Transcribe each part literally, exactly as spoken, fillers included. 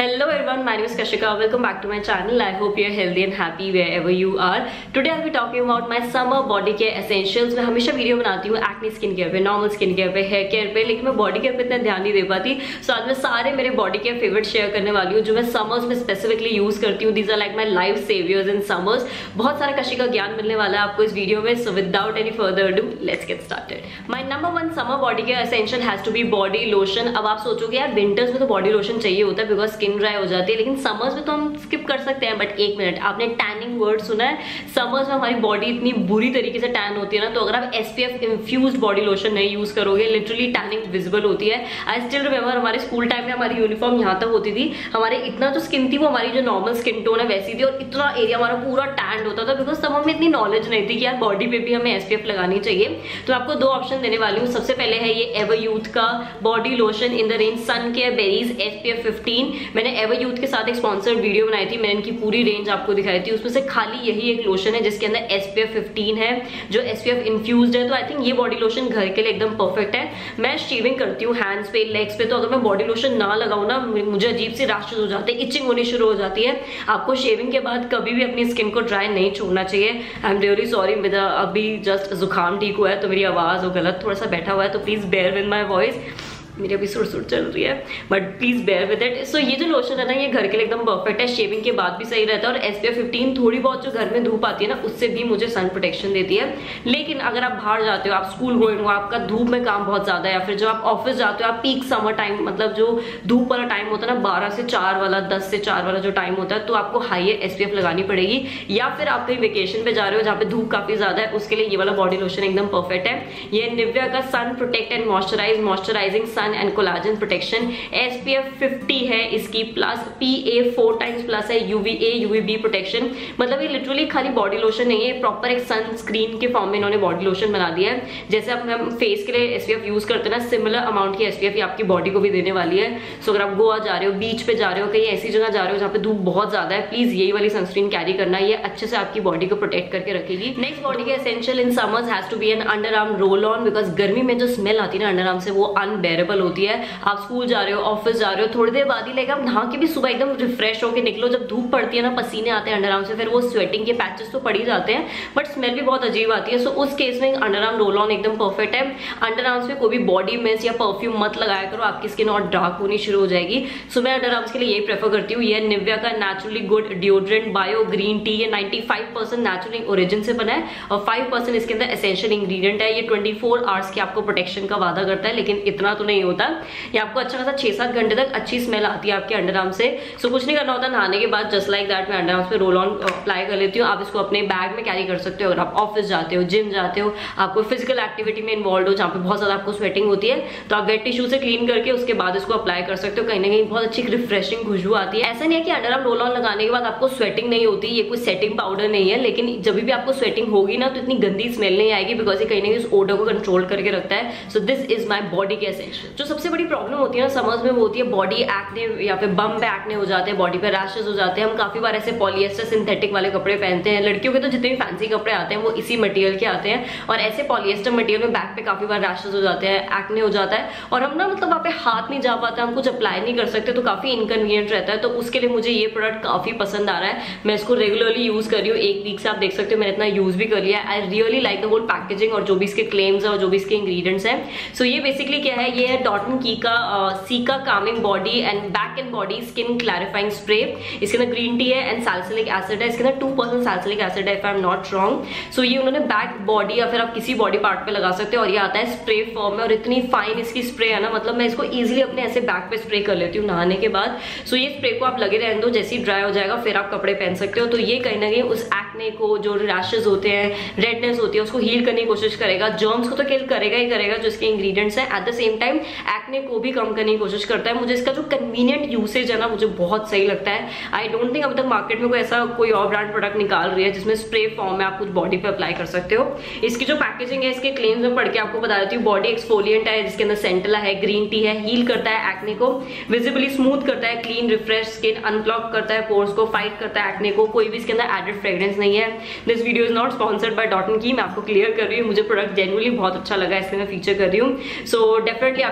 Hello everyone, my name is Kashika. Welcome back to my channel. I hope you're healthy and happy wherever you are. Today I'll be talking about my summer body care essentials. मैं हमेशा video बनाती हूँ acne skin care पे, normal skin care पे, hair care पे, लेकिन मैं body care पे इतना ध्यान नहीं दे पाती. सो आज मैं सारे मेरे बॉडी केयर फेवरेट शेयर करने वाली हूँ जो मैं समर्स में स्पेसिफिकली यूज करती हूँ. These are like my life saviours in summers. बहुत सारा कशिका ज्ञान मिलने वाला है आपको इस वीडियो में. So without any further do let's get started. My number one summer body care essential has to be body lotion. अब आप सोचोगे यार विंटर्स में तो बॉडी लोशन चाहिए होता है बिकॉज स्किन ड्राई हो जाती है, लेकिन समर्स में तो हम स्किप कर सकते हैं. बट एक मिनट, आपने टैनिंग वर्ड सुना है? समर्स में हमारी बॉडी इतनी बुरी तरीके से टैन होती है ना, तो अगर आप एसपीएफ इन्फ्यूज्ड बॉडी लोशन नहीं यूज करोगे, लिटरली टैनिंग विजिबल होती है. आई स्टिल रिमेंबर हमारे स्कूल टाइम में हमारी यूनिफॉर्म यहाँ तक होती थी. हमारे इतना जो स्किन थी वो हमारी जो नॉर्मल स्किन टोन है वैसी थी, और इतना एरिया हमारा पूरा टैंड होता था बिकॉज तब हमें इतनी नॉलेज नहीं थी कि यार बॉडी पे भी हमें एसपीएफ लगानी चाहिए. तो आपको दो ऑप्शन देने वाली हूँ. सबसे पहले है ये एवर यूथ का body lotion in the range sun care berries SPF fifteen. मैंने एवर यूथ के साथ एक स्पॉन्सर्ड वीडियो बनाई थी, मैंने इनकी पूरी रेंज आपको दिखाई थी. उसमें से खाली यही एक लोशन है जिसके अंदर एसपीएफ फिफ्टीन है जो एसपीएफ इन्फ्यूज्ड है. तो आई थिंक ये बॉडी लोशन घर के लिए एकदम परफेक्ट है. मैं शेविंग करती हूँ हैंड्स पे, लेग्स पे, तो अगर मैं बॉडी लोशन ना लगाऊं ना, मुझे अजीब से रैशेस हो जाते हैं, इचिंग होनी शुरू हो जाती है. आपको शेविंग के बाद कभी भी अपनी स्किन को ड्राई नहीं छोड़ना चाहिए. आई एम रियली सॉरी, मेरा अभी जस्ट जुकाम ठीक हुआ है तो मेरी आवाज वो गलत थोड़ा सा बैठा हुआ है, तो please bear with my voice. मेरी अभी सुर सुर चल रही है but please bear with it. So ये जो लोशन है ना, ये घर के लिए एकदम परफेक्ट है. शेविंग के बाद भी सही रहता है. और एसपीएफ फिफ्टीन थोड़ी बहुत जो घर में धूप आती है ना, उससे भी मुझे सन प्रोटेक्शन देती है. लेकिन अगर आप बाहर जाते हो, आप स्कूल गोइंग हो, आपका धूप में काम बहुत ज्यादा है, या फिर जो आप ऑफिस जाते हो, आप पीक समर टाइम, मतलब जो धूप वाला टाइम होता है ना, बारह से चार वाला, दस से चार वाला जो टाइम होता है, तो आपको हाई एसपीएफ लगानी पड़ेगी. या फिर आप कहीं वेकेशन पे जा रहे हो जहाँ पे धूप काफी ज्यादा है, उसके लिए ये वाला बॉडी लोशन एकदम परफेक्ट है. ये निविया का sun protect and moisturise moisturising sun and collagen protection SPF fifty है इसकी, plus PA four times plus है यूवीए यूवीबी प्रोटेक्शन. मतलब ये लिटरली खाली बॉडी लोशन नहीं है, प्रॉपर एक सनस्क्रीन के फॉर्म में इन्होंने बॉडी लोशन बना दिया है. जैसे आप हम फेस के लिए एसपीएफ यूज करते हैं ना, सिमिलर अमाउंट की एसपीएफ ये आपकी बॉडी को भी देने वाली है. सो अगर आप गोवा जा रहे हो, बीच पे जा रहे हो, कहीं ऐसी जगह जा रहे हो जहाँ पे धूप बहुत ज्यादा है, प्लीज यही वाली सनस्क्रीन कैरी करना. ये अच्छे से आपकी बॉडी को प्रोटेक्ट करके रखेगी. नेक्स्ट बॉडी के essential in summers has to be an underarm roll on, because गर्मी में जो स्मेल आती है ना अंडर आर्म से, वो अनबेरेबल होती है. आप स्कूल जा रहे हो, ऑफिस जा रहे हो, थोड़ी देर बाद ही लेगा आप नहा के भी सुबह एकदम रिफ्रेश होकर निकलो. जब धूप पड़ती है ना, पसीने आते हैं अंडर आर्म से, फिर वो स्वेटिंग के पैचेस तो पड़ ही जाते हैं, बट स्मेल भी बहुत अजीब आती है. सो उस केस में अंडर आर्म रोल ऑन एकदम परफेक्ट है. अंडर आर्म्स में कोई भी बॉडी मिस्ट या परफ्यूम मत लगाया करो, आपकी स्किन और डार्क होनी शुरू हो जाएगी. सो मैं अंडर आर्म्स के लिए यही प्रेफर करती हूँ. ये निविया का naturally good deodorant bio green tea. ये ninety five percent natural origin से बना है और फाइव परसेंट इसके अंदर एसेंशियल इंग्रेडिएंट है. ये ट्वेंटी फोर आवर्स की आपको प्रोटेक्शन का वादा करता है, लेकिन इतना तो नहीं होता. ये आपको अच्छा खासा छह सात घंटे तक अच्छी स्मेल आती है आपके अंडर आर्म से. सो कुछ नहीं करना होता, नहाने के बाद जस्ट लाइक दैट मैं अंडर आर्म्स पे रोल ऑन अप्लाई कर लेती हूँ. आप इसको अपने बैग में कैरी कर सकते हो. अगर आप ऑफिस जाते हो, जिम जाते हो, आपको फिजिकल एक्टिविटी में इन्वॉल्व हो जहाँ पे बहुत ज्यादा आपको स्वेटिंग होती है, तो आप वेट टिश्यू से क्लीन करके उसके बाद इसको अप्लाई कर सकते हो. कहीं ना कहीं बहुत अच्छी रिफ्रेशिंग खुशबू आती है. ऐसा नहीं है कि अंडर आर्म रोल ऑन लगाने के बाद आपको स्वेटिंग नहीं होती, ये कोई सेटिंग पाउडर नहीं है, लेकिन जब भी आपको स्वेटिंग होगी ना, तो इतनी गंदी स्मेल नहीं आएगी बिकॉज ये कहीं ना कहीं उस ओडर को कंट्रोल करके रखता है. So this is my body के एसेंशियल. जो सबसे बड़ी प्रॉब्लम होती है ना समर्स में, वो होती है बॉडी एक्ने या फिर बम पे एक्ने हो जाते हैं, बॉडी पे रैशेस हो जाते हैं. हम काफी बार ऐसे पॉलिएस्टर सिंथेटिक वाले कपड़े पहनते हैं. लड़कियों के तो जितने भी फैंसी कपड़े आते हैं वो इसी मटेरियल के आते हैं, और ऐसे पॉलिएस्टर मटेरियल में बैक पे काफी बार रैशेस हो जाते हैं, एक्ने हो जाता है, और हम ना मतलब वहाँ पे हाथ नहीं जा पाते, हम कुछ अप्लाई नहीं कर सकते, तो काफी इनकन्वीनियंट रहता है. तो उसके लिए मुझे ये प्रोडक्ट काफी पसंद आ रहा है. मैं इसको रेगुलरली यूज कर रही हूँ. एक वीक से आप देख सकते हो मैंने इतना यूज भी कर लिया. I really like the whole packaging और जो भी इसके क्लेम्स है और जो भी इसके इंग्रेडिएंट्स हैं. सो ये बेसिकली क्या है, ये है डॉट एंड की का cica calming body and back and body skin clarifying spray. इसके अंदर ग्रीन टी है एंड सैलिसिलिक एसिड है. इसके अंदर टू परसेंट सैलिसिलिक एसिड है if I am not wrong. So ये उन्होंने बैक बॉडी या फिर आप किसी बॉडी पार्ट पे लगा सकते हो, और ये आता है स्प्रे फॉर्म में, और इतनी फाइन इसकी स्प्रे है ना, मतलब मैं इसको इजीली अपने ऐसे बैक पे स्प्रे कर लेती हूँ नहाने के बाद. सो ये स्प्रे को आप लगे रहने दो, जैसे ही ड्राई हो जाएगा फिर आप कपड़े पहन सकते हो. तो ये कहीं ना कहीं उस एक्ने को, जो रैशेस होते हैं, रेडनेस होती है, उसको हील करने की कोशिश करेगा. जर्म्स को तो किल करेगा ही करेगा जो इसके इंग्रेडिएंट्स हैं. At the same time acne को भी कम करने की कोशिश करता है. मुझे इसका जो कन्वीनियंट यूसेज है ना, मुझे बहुत सही लगता है. आई डोंट थिंक अभी तक मार्केट में कोई ऐसा कोई और ब्रांड प्रोडक्ट निकाल रही है जिसमें स्प्रे फॉर्म में आप कुछ बॉडी पे अप्लाई कर सकते हो. इसकी जो पैकेजिंग है, इसके क्लेम्स में पढ़ के आपको बता देती हूँ. बॉडी एक्सफोलिएंट है जिसके अंदर सेंटला है, ग्रीन टी है, हील करता है एक्ने को, विजिबली स्मूथ करता है, क्लीन रिफ्रेश स्किन, अनब्लॉक करता है पोर्स को, फाइट करता है एक्ने को. कोई भी इसके अंदर एडेड फ्रेग्रेंस नहीं है. This video is not sponsored by dot and key. मैं आपको क्लियर कर रही हूँ, मुझे प्रोडक्ट जेन्युइनली बहुत अच्छा लगा, इसलिए मैं फीचर कर रही हूँ. सो डेफिनेटली आप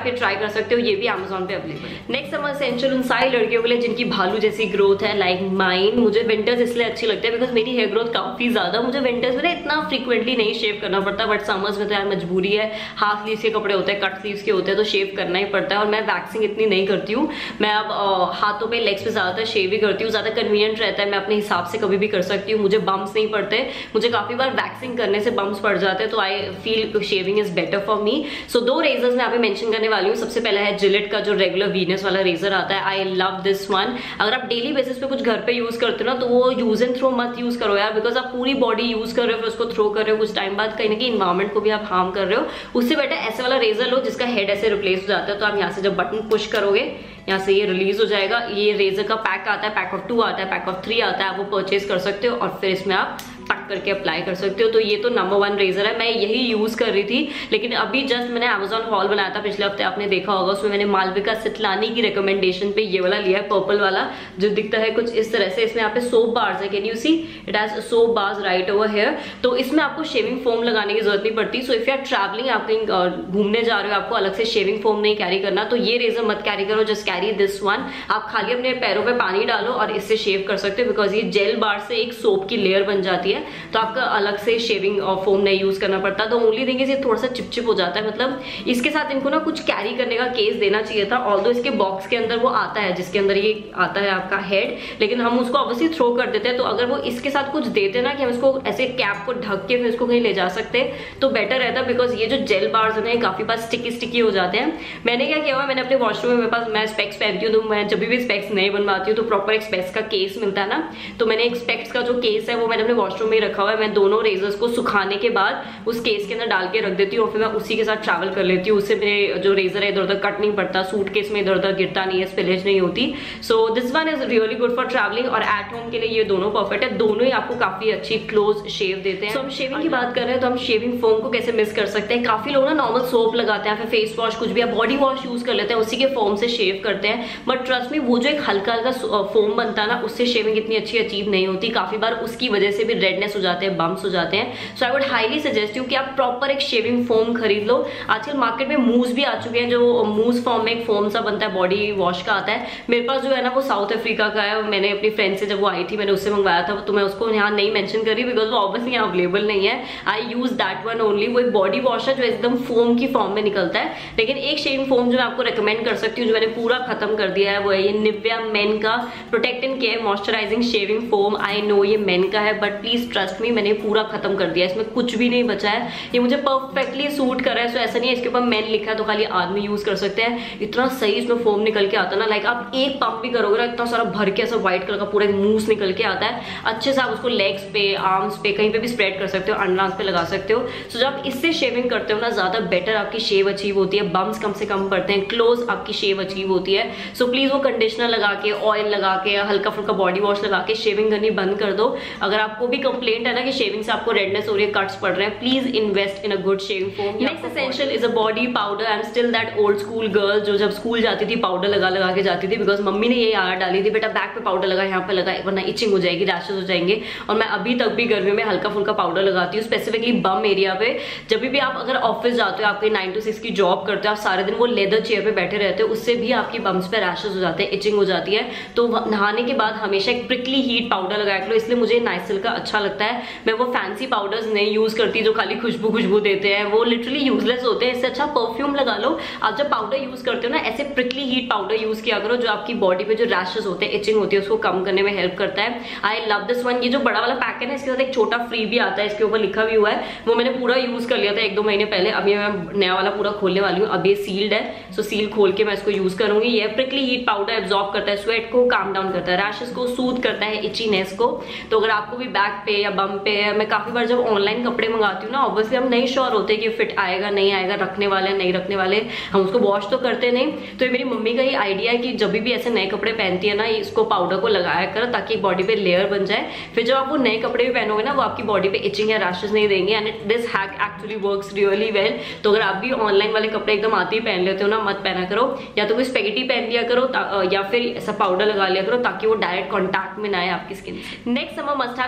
जाके ट्राई कर सकते हो, ये भी अमेजोन पे अवेलेबल है। नेक्स्ट समर एसेंशियल उन सारी लड़कियों के लिए जिनकी भालू जैसी ग्रोथ है, लाइक माइन। मुझे विंटर्स इसलिए अच्छी लगती है बिकॉज मेरी हेयर ग्रोथ काफी ज्यादा, मुझे विंटर्स में ना इतना फ्रीक्वेंटली नहीं शेव करना पड़ता, बट समर्स में तो यार मजबूरी है, हाफ स्लीव्स के कपड़े होते हैं, कट स्लीव्स के होते हैं, तो शेव करना ही पड़ता है। और मैं वैक्सिंग इतनी नहीं करती हूँ, मैं अब हाथों पे लेग्स पे ज्यादातर शेव ही करती हूँ, ज्यादा कन्वीनियंट रहता है, मैं अपने हिसाब से कभी भी कर सकती हूँ, मुझे बम्स नहीं पड़ते। मुझे काफी बार वैक्सिंग करने से बम्स पड़ जाते हैं, तो I feel shaving is better for me. So दो रेजर्स मैं यहाँ पे मेंशन करने वाली हूँ। सबसे पहला है जिलेट का जो रेगुलर वीनस वाला रेजर आता है, आई लव दिस वन। अगर आप डेली बेसिस पे कुछ घर पे यूज करते हो ना, तो वो यूज एंड थ्रो मत यूज करो यार, बिकॉज आप पूरी बॉडी यूज कर रहे हो फिर उसको थ्रो कर रहे हो, कुछ टाइम बाद कहीं ना कहीं इन्वायरमेंट को भी आप हार्म कर रहे हो। उससे बेटर ऐसे वाला रेजर लो जिसका हेड ऐसे रिप्लेस हो जाता है, तो आप यहाँ से जब बटन पुश करोगे यहाँ से ये रिलीज हो जाएगा। ये रेजर का पैक आता है, पैक ऑफ टू आता है, पैक ऑफ थ्री आता है, आप वो परचेज कर सकते हो और फिर इसमें आप टक करके अप्लाई कर सकते हो। तो ये तो नंबर वन रेजर है, मैं यही यूज कर रही थी, लेकिन अभी जस्ट मैंने अमेजोन हॉल बनाया था पिछले हफ्ते, आपने देखा होगा, उसमें मैंने मालविका सितलानी की रिकमेंडेशन पे ये वाला लिया है, पर्पल वाला, जो दिखता है कुछ इस तरह से। इसमें यहाँ पे सोप बार्स है, can you see it has soap bars right over here. तो इसमें आपको शेविंग फोम लगाने की जरूरत नहीं पड़ती। So if you are travelling, आप कहीं घूमने जा रहे हो, आपको अलग से शेविंग फोम नहीं कैरी करना, तो ये रेजर मत कैरी करो, जस्ट कैरी दिस वन। आप खाली अपने पैरों पे पानी डालो और इससे शेव कर सकते हो, बिकॉज ये जेल बार से एक सोप की लेयर बन जाती है, तो आपका अलग से शेविंग फोम नहीं यूज करना पड़ता। तो ओनली थिंग इज ये थोड़ा सा चिपचिप हो जाता है, मतलब इसके साथ इनको ना कुछ कैरी करने का केस देना चाहिए था। ऑल्दो इसके बॉक्स के अंदर वो आता है जिसके अंदर ये आता है आपका हेड, लेकिन हम उसको ऑब्वियसली थ्रो कर देते हैं। तो अगर वो इसके साथ कुछ देते ना कि हम इसको ऐसे कैप को ढक के फिर इसको कहीं ले जा सकते तो बेटर रहता, बिकॉज ये जो जेल बार्स है काफी बार स्टिकी स्टिकी हो जाते हैं। मैंने क्या किया हुआ, मैंने अपने वॉशरूम में, मेरे पास मैं स्पेक्स पहनती हूँ, तो मैं जब भी स्पेक्स नहीं बनवाती हूँ तो प्रॉपर एक स्पेक्स का केस मिलता है ना, तो मैंने एक स्पेक्स का जो केस है वो मैंने अपने वॉशरूम में रखा हुआ है। मैं दोनों रेजर्स को सुखाने के बाद उस केस के अंदर डाल के रख देती हूँ और फिर मैं उसी के साथ ट्रैवल कर लेती हूँ। उससे मेरे जो रेजर है इधर उधर कट नहीं पड़ता, सूट केस में इधर उधर गिरता नहीं है, स्पिलेज नहीं होती। So this one is really good for travelling, और एट होम के लिए ये दोनों परफेक्ट है, दोनों ही आपको काफी अच्छी क्लोज शेव देते हैं। so, हम शेविंग की बात कर रहे हैं तो हम शेविंग फोम को कैसे मिस कर सकते हैं। काफी लोग ना नॉर्मल सोप लगाते हैं, फिर फेस वॉश कुछ भी, बॉडी वॉश यूज कर लेते हैं, उसी के फोम से शेव करते हैं, बट ट्रस्ट मी वो जो एक हल्का हल्का फोम बनता है ना, उससे शेविंग इतनी अच्छी अचीव नहीं होती। काफी बार उसकी वजह से भी रेडनेस हो जाते हैं, बम्स हो जाते हैं। So I would highly suggest you कि आप प्रॉपर एक शेविंग फोम खरीद लो। आजकल मार्केट में मूस भी आ चुके हैं, जो मूस फॉर्म में एक फोम सा बनता है, बॉडी वॉश का आता है। मेरे पास जो है ना वो साउथ अफ्रीका का है, मैंने अपनी फ्रेंड से जब वो आई थी मैंने उससे मंगवाया था, तो मैं उसको यहाँ नहीं मेंशन करी बिकॉज वो ऑब्वियसली यहाँ अवेलेबल नहीं है। I use that one only. वो एक बॉडी वॉश है जो एकदम फोम की फॉर्म में निकलता है। लेकिन एक शेविंग फोम जो मैं आपको रिकमेंड कर सकती हूँ, जो मैंने पूरा खत्म कर दिया है, वो है ये निविया मेन का protect and care moisturising shaving foam. I know ये मेन का है, बट प्लीज ट्रस्ट मी, मैंने पूरा खत्म कर दिया, इसमें कुछ भी नहीं बचा है। ये मुझे परफेक्टली सूट कर रहा है। सो ऐसा नहीं है इसके ऊपर मेन लिखा है तो खाली आदमी यूज कर सकते हैं। इतना सही इसमें फोम निकल के आता है ना, लाइक आप एक पंप भी करोगे ना, इतना सारा भर के ऐसा व्हाइट कलर का पूरा मूस निकल के आता है। अच्छे से आप उसको लेग्स पे, आर्म्स पे, कहीं पे भी स्प्रेड कर सकते हो, अंडरआर्म्स पे लगा सकते हो। सो जब इससे शेविंग करते हो ना, ज्यादा बेटर आपकी शेव अचीव होती है, बम्स कम से कम पड़ते हैं, क्लोज आपकी शेव अचीव होती है। सो प्लीज वो कंडीशनर लगा के, ऑयल लगा के, हल्का फुल्का बॉडी वॉश लगा के शेविंग करनी बंद कर दो। अगर आपको भी कंप्लेंट है ना कि शेविंग से आपको रेडनेस हो रही है, कट्स पड़ रहे हैं, please invest in a good shaving foam. Next essential is a body powder. I am still that old school girl जो जब स्कूल जाती थी पाउडर लगा लगा के जाती थी, बिकॉज मम्मी ने ये आदत डाली थी, बेटा बैक पे पाउडर लगा, यहाँ पे लगा, वरना इचिंग हो जाएगी, रैशेस हो जाएंगे। और मैं अभी तक भी गर्मियों में हल्का फुल्का पाउडर लगाती हूँ, स्पेसिफिकली बम एरिया पे। जब भी आप अगर ऑफिस जाते हो, आपके नाइन टू सिक्स की जॉब करते हो, आप सारे दिन वो लेदर चेयर पे बैठे रहते हो, उससे भी आपकी बम्स पे रैशेस हो जाते हैं, इचिंग हो जाती है। तो नहाने के बाद हमेशा एक प्रिकली हीट पाउडर लगाया करो, इसलिए मुझे नाइसिल का अच्छा लगता है। मैं वो फैंसी पाउडर्स नहीं यूज करती जो खाली खुशबू खुशबू देते हैं, वो लिटरली यूजलेस होते हैं। इससे अच्छा परफ्यूम लगा लो। आप जब पाउडर यूज करते हो ना, ऐसे प्रिकली हीट पाउडर यूज किया करो, जो आपकी बॉडी पे जो रैशेस होते हैं, इचिंग होती है, उसको कम करने में हेल्प करता है। I love this one. ये जो बड़ा वाला पैक है ना, इसके साथ एक छोटा फ्री भी आता है, इसके ऊपर लिखा भी हुआ है, वो मैंने पूरा यूज कर लिया था एक दो महीने पहले। अभी मैं नया वाला पूरा खोलने वाली हूँ, अभी सील्ड है, सो सील खोल के मैं इसको यूज करूंगी। ये प्रिकली हीट पाउडर एब्जॉर्ब करता है स्वेट को, काम डाउन करता है, रैशेस को सूद करता है, इचीनेस को। तो अगर आपको भी बैक पे या बम पे, मैं काफी बार जब ऑनलाइन कपड़े मंगाती हूँ ना, ऑब्वियसली हम नहीं श्योर होते कि फिट आएगा नहीं आएगा, रखने वाले नहीं रखने वाले, हम उसको वॉश तो करते नहीं। तो ये मेरी मम्मी का ही आइडिया है कि जब भी ऐसे नए कपड़े पहनती है ना, इसको पाउडर को लगाया कर ताकि बॉडी पे लेयर बन जाए। फिर जब आप वो नए कपड़े भी पहनोगे ना, वो आपकी बॉडी पे इचिंग या रैशेस नहीं देंगे। And this hack actually works really well. तो अगर आप भी ऑनलाइन वाले कपड़े एकदम आते ही पहन लेते हो ना, मत पहना करो, या तो कोई स्पेगेटी पहन लिया करो या फिर ऐसा पाउडर लगा लिया करो ताकि वो डायरेक्ट कॉन्टैक्ट में ना आए आपकी स्किन से। नेक्स्ट समर मस्ट हैव जो मैं आपको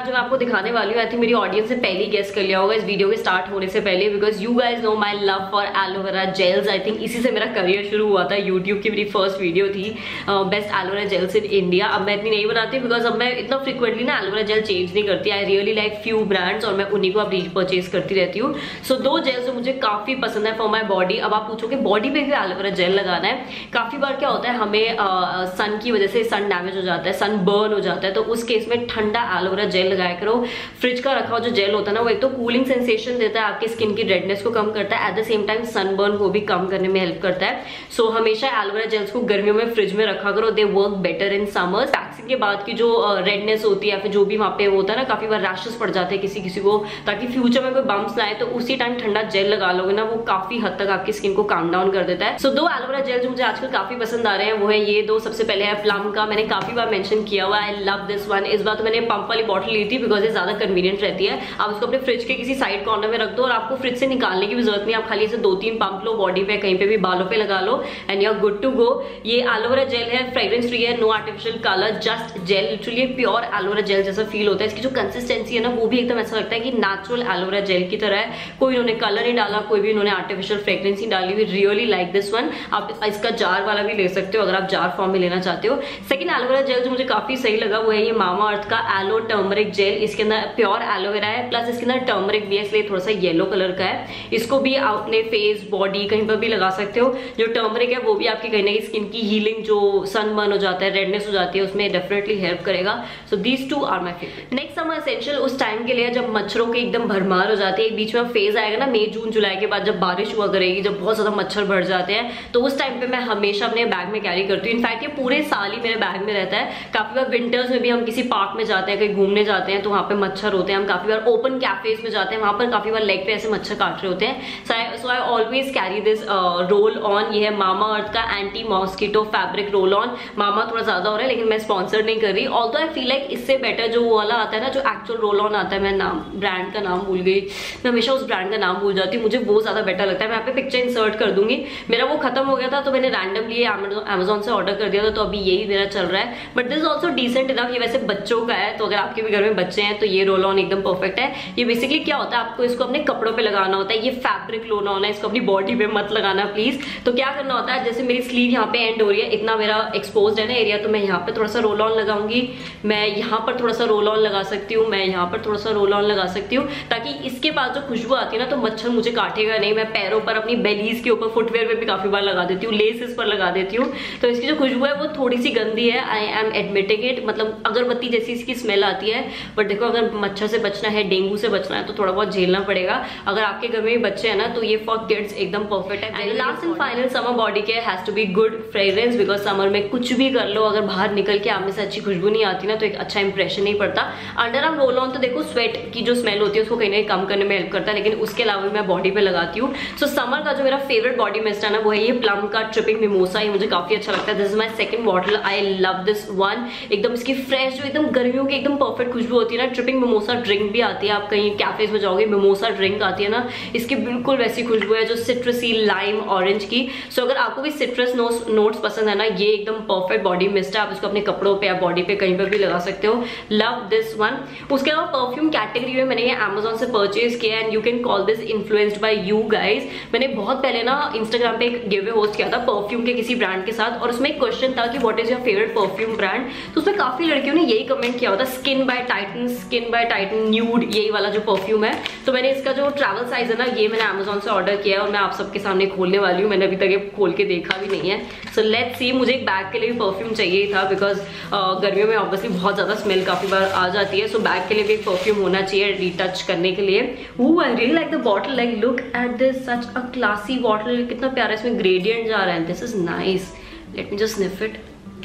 दिखाने वाली हूँ। आई थिंक मेरी ऑडियंस ने पहले गेस कर लिया होगा इस वीडियो के स्टार्ट होने से पहले, because you guys know my love for aloe vera gels. I think इसी से मेरा करियर शुरू हुआ था। यूट्यूब की मेरी फर्स्ट वीडियो थी best aloe vera gels in India. अब मैं इतनी नहीं बनाती बिकॉज अब मैं इतना फ्रिक्वेंटली ना एलोवेरा जेल चेंज नहीं करती। I really like few brands और मैं उन्हीं को अब रीपरचेज करती रहती हूँ। सो so, दो जेल्स जो मुझे काफी पसंद है फॉर माई बॉडी। अब आप पूछोगे बॉडी पे भी एलोवेरा जेल लगाना है, काफी बार क्या होता है हमें सन की वजह से सन डैमेज हो जाता है, सन बर्न हो जाता है, तो उस केस में ठंडा एलोवेरा जेल लगाया करो। फ्रिज का रखा हुआ जो जेल होता है ना वो एक तो कूलिंग सेंसेशन देता है, आपकी स्किन की रेडनेस को कम करता है, at the same time sunburn को भी कम करने में हेल्प करता है। सो so, हमेशा एलोवेरा जेल्स को गर्मियों में फ्रिज में रखा करो, they work better in summers. Waxing के बाद की जो रेडनेस होती है फिर जो भी वहाँ पे होता है ना, काफी बार रैशेस पड़ जाते हैं किसी किसी को, ताकि फ्यूचर में कोई बम्प्स ना आए, तो उसी टाइम ठंडा जेल लगा लोगे ना वो काफी हद तक आपकी स्किन को काम डाउन कर देता है। सो so, दो एलोवेरा जेल जो मुझे आजकल काफी पसंद आ रहे हैं वो है ये दो। सबसे पहले है प्लम का, मैंने काफी बार मेंशन किया हुआ, आई लव दिस वन। इस बार तो मैंने पंप वाली बॉटल ली थी बिकॉज ये ज्यादा कन्वीनियंट रहती है। आप उसको अपने फ्रिज के किसी साइड कॉर्नर में रख दो और आपको फ्रिज से निकालने की भी जरूरत नहीं। आप खाली ऐसे दो तीन पंप लो, बॉडी पे कहीं पे भी बालों पे लगा लो and you are good to go. ये एलोवेरा जेल है, फ्रेग्रेंस फ्री है, no artificial colour, just gel. Literally pure aloe vera gel जैसा फील होता है। इसकी जो कंसिस्टेंसी है ना वो भी एकदम ऐसा लगता है कि नेचुरल एलोवेरा जेल की तरह है। कोई इन्होंने कलर नहीं डाला, कोई भी इन्होंने आर्टिफिशियल फ्रेग्रेंस नहीं डाली हुई। Really like this one. आप इसका जार वाला भी ले सकते हो अगर आप जार फॉर्म में लेना चाहते हो। सेकंड एलोवेरा जेल जो मुझे काफी सही लगा वो है ये मामा अर्थ का एलो टर्मरिक जेल। इसके अंदर प्योर एलोवेरा है प्लस इसके अंदर टर्मरिक भी है, इसलिए थोड़ा सा येलो कलर का है। इसको भी आप अपने फेस बॉडी कहीं पर भी लगा सकते हो। जो टर्मरिक है वो भी आपकी कहीं ना कहीं स्किन की हीलिंग, जो सनबर्न हो जाता है, रेडनेस हो जाती है, उसमें डेफिनेटली हेल्प करेगा। So these two are my favourite. Next summer essential उस टाइम के लिए जब मच्छरों के एकदम भरमार हो जाती है। एक बीच में फेज आएगा ना मई जून जुलाई के बाद, जब बारिश हुआ करेगी, जब बहुत ज्यादा मच्छर बढ़ जाते हैं, तो उस टाइम पे मैं हमेशा अपने बैग में कैरी करती हूँ। इनफैक्ट ये पूरे साल ही मेरे बैग में रहता है। काफी बार विंटर्स में भी हम किसी पार्क में जाते हैं, कहीं घूमने जाते हैं तो वहाँ पे मच्छर होते हैं। हम काफी बार ओपन कैफेज में जाते हैं, वहां पर काफी बार लेग पे ऐसे मच्छर काट रहे होते हैं। So I always carry this roll on. ये है मामा अर्थ का anti mosquito fabric roll on. मामा थोड़ा ज्यादा हो रहा है लेकिन मैं स्पॉन्सर नहीं कर रही। ऑल्दो आई फील लाइक इससे बेटर जो वो वाला आता है ना, जो एक्चुअल रोल ऑन आता है, मैं नाम ब्रांड का नाम भूल गई, मैं हमेशा उस ब्रांड का नाम भूल जाती हूँ, मुझे वो ज्यादा बेटर लगता है। मैं यहाँ पे पिक्चर इंसर्ट कर दूंगी। मेरा वो खत्म हो गया था तो मैंने रैंडमली अमेजोन से ऑर्डर कर दिया था, तो अभी यही मेरा चल रहा है। But this also decent enough. ये वैसे बच्चों का है, तो अगर आपके भी घर में बच्चे हैं तो ये रोल ऑन एकदम परफेक्ट है। ये बेसिकली क्या होता है, आपको इसको अपने कपड़ों पे लगाना होता है। ये फैब्रिक रोल ऑन है, इसको अपनी बॉडी पे मत लगाना प्लीज। तो क्या करना होता है, जैसे मेरी स्लीव यहाँ पे एंड हो रही है, इतना मेरा एक्सपोज्ड है ना एरिया, तो मैं यहाँ पे थोड़ा सा रोल ऑन लगाऊंगी, मैं यहाँ पर थोड़ा सा रोल ऑन लगा सकती हूँ, मैं यहाँ पर थोड़ा सा रोल ऑन लगा सकती हूँ, ताकि इसके बाद जो खुशबू आती है ना तो मच्छर मुझे काटेगा नहीं। मैं पैरों पर, अपनी बेलीज के ऊपर, फुटवेयर पे भी काफी बार लगा देती हूँ, लेसेस पर लगा देती हूँ, तो इसकी जो खुशबू है वो थोड़ी सी गंदी है। आई एम एडमिटिंग इट, मतलब अगरबत्ती जैसी इसकी स्मेल आती है। बट देखो, अगर मच्छर से बचना है, डेंगू से बचना है, तो थोड़ा बहुत झेलना पड़ेगा। अगर आपके घर में बच्चे हैं ना तो ये फॉर किड्स एकदम परफेक्ट है। And last and final, summer body care has to be good fragrance, because summer में कुछ भी कर लो, अगर बाहर निकल के आप में से अच्छी खुशबू नहीं आती ना तो एक अच्छा इंप्रेशन नहीं पड़ता। अंडर आर्म रोल ऑन तो देखो स्वेट की जो स्मेल होती है उसको कहीं ना कहीं कम करने में हेल्प करता है, लेकिन उसके अलावा मैं बॉडी पे लगाती हूँ। सो so, समर का जो मेरा फेवरेट बॉडी मिस्ट है ना वो है ये प्लम का ट्रिपिंग मिमोसा। ये मुझे काफी अच्छा लगता है। This is my second bottle, I love this one. एकदम इसकी फ्रेश, जो एकदम गर्मियों की एकदम परफेक्ट खुशबू होती है ना। ट्रिपिंग मिमोसा ड्रिंक भी आती है, आप कहीं कैफेज में जाओगे मिमोसा ड्रिंक आती है ना, इसकी बिल्कुल वैसी खुशबू है, जो सिट्रसी, लाइम, ऑरेंज की। सो so, अगर आपको भी सिट्रस नोट्स पसंद है ना, ये एकदम परफेक्ट बॉडी मिस्ट है। आप इसको अपने कपड़ों पे या बॉडी पे कहीं पर भी लगा सकते हो। Love this one. उसके अलावा परफ्यूम कैटेगरी में मैंने ये अमेजोन से परचेज किया and you can call this influenced by you guys. मैंने बहुत पहले ना इंस्टाग्राम पे एक गिव अवे होस्ट किया था परफ्यूम के किसी ब्रांड के साथ, और उसमें एक क्वेश्चन था कि what is your favourite perfume brand. तो उसमें काफी लड़कियों ने यही कमेंट किया होता, Skinn by Titan, Skinn by Titan nude, यही वाला जो परफ्यूम है। तो मैंने इसका जो ट्रैवल साइज है ना, ये मैंने अमेजोन से ऑर्डर किया है और मैं आप सबके सामने खोलने वाली हूँ। मैंने अभी तक ये खोल के देखा भी नहीं है। So let's see. मुझे एक बैग के लिए भी परफ्यूम चाहिए था, बिकॉज uh, गर्मियों में ऑब्वियसली बहुत ज्यादा स्मेल काफी बार आ जाती है। सो so, बैग के लिए भी एक परफ्यूम होना चाहिए रीटच करने के लिए। Ooh, I really like the bottle. Like, look at this, such a classy bottle. कितना प्यारा इसमें ग्रेडियंट जा रहा है। This is nice. Let me just sniff it.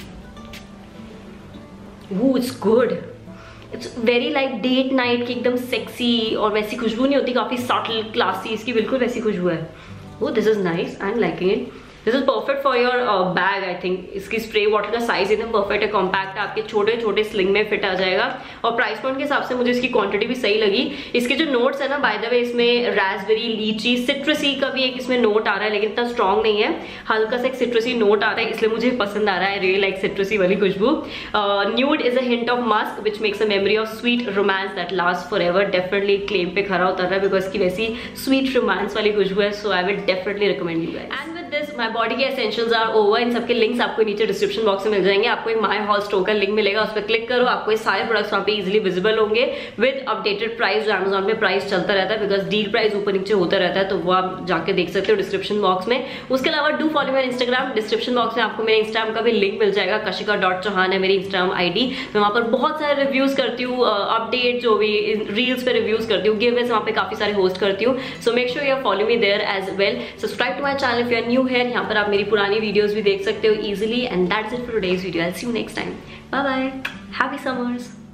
Ooh, it's good. It's very like date night की एकदम sexy, और वैसी खुशबू नहीं होती, काफी सटल क्लासी, इसकी बिल्कुल वैसी खुशबू है। Oh, this is nice. I'm liking it. This is perfect for your bag. I think इसकी स्प्रे बॉटल का साइज एकदम परफेक्ट है, कॉम्पैक्ट है, आपके छोटे छोटे स्लिंग में फिट आ जाएगा और प्राइस पॉइंट के हिसाब से मुझे इसकी क्वांटिटी भी सही लगी। इसके जो नोट्स है ना, बाय द वे इसमें रास्पबेरी, लीची, सिट्रसी का भी एक इसमें नोट आ रहा है, लेकिन इतना स्ट्रॉन्ग नहीं है, हल्का सा एक सिट्रसी नोट आ रहा है, इसलिए मुझे पसंद आ रहा है। रियली लाइक सिट्रसी वाली खुशबू। Nude is a hint of musk which makes a memory of sweet romance that last forever. Definitely claim पे खरा उतर रहा है बिकॉज की वैसी स्वीट रोमांस वाली खुशबू है, so I will definitely recommend you guys. And with this my body के एसेंशियल्स आर ओवर। इन सबके लिंक्स आपको नीचे डिस्क्रिप्शन बॉक्स में मिल जाएंगे। आपको एक माय हॉल स्टोर का लिंक मिलेगा, उस पर क्लिक करो, आपको ये सारे प्रोडक्ट्स वहाँ पे इजीली विजिबल होंगे विद अपडेटेड प्राइस। जो अमेजॉन में प्राइस चलता रहता है बिकॉज डील प्राइस ऊपर नीचे होता रहता है, तो वो आप जाके देख सकते हो डिस्क्रिप्शन बॉक्स में। उसके अलावा डू फॉलो मेरे इंस्टाग्राम, डिस्क्रिप्शन बॉक्स में आपको मेरे इंस्टाग्राम का भी लिंक मिल जाएगा। कशिका डॉट चौहान है मेरी इंस्टाग्राम आईडी। मैं वहाँ पर बहुत सारे रिव्यूज करती हूँ, अपडेट जो भी रील्स पे रिव्यूज करती हूँ, गिवअवेज वहाँ पे काफी सारे होस्ट करती हूँ। So make sure you are follow me there as well. Subscribe to my channel if you are new here. यहाँ पर आप मेरी पुरानी वीडियोस भी देख सकते हो easily. And that's it for today's video. I will see you next time. Bye bye, happy summers.